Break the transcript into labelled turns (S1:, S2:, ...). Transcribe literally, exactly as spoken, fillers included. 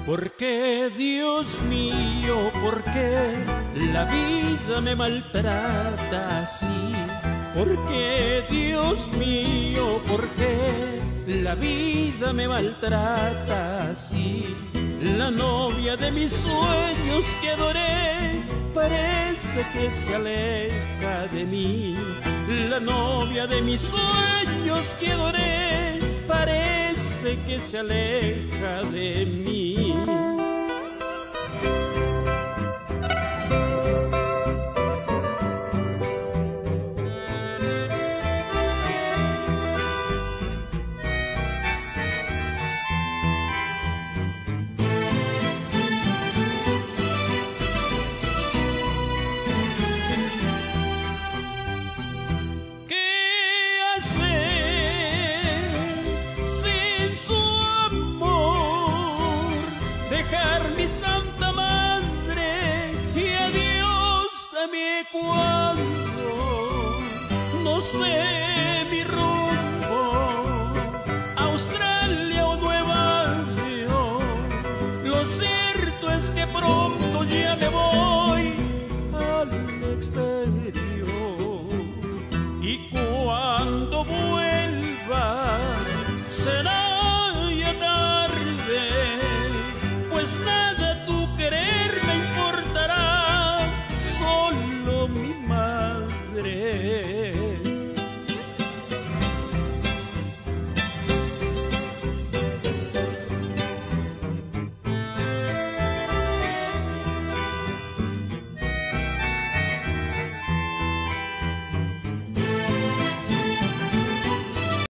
S1: ¿Por qué, Dios mío, por qué la vida me maltrata así? ¿Por qué, Dios mío, por qué la vida me maltrata así? La novia de mis sueños que adoré parece que se aleja de mí. La novia de mis sueños que adoré parece que se aleja de mí. Dejar mi santa madre y adiós a mi cuando no sé mi rumbo, Australia o Nueva York. Lo cierto es que pronto ya me voy